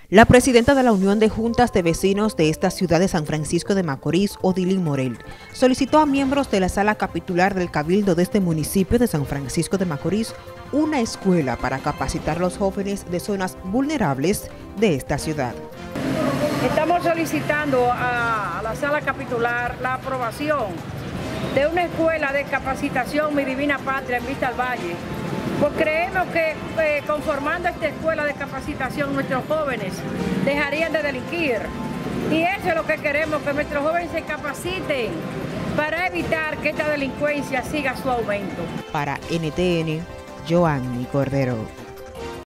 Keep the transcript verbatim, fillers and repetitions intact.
La presidenta de la Unión de Juntas de Vecinos de esta ciudad de San Francisco de Macorís, Odilín Morel, solicitó a miembros de la sala capitular del Cabildo de este municipio de San Francisco de Macorís una escuela para capacitar a los jóvenes de zonas vulnerables de esta ciudad. Estamos solicitando a la sala capitular la aprobación de una escuela de capacitación Mi Divina Patria en Vista al Valle. Pues creemos que eh, conformando esta escuela de capacitación nuestros jóvenes dejarían de delinquir. Y eso es lo que queremos, que nuestros jóvenes se capaciten para evitar que esta delincuencia siga su aumento. Para N T N, Joanny Cordero.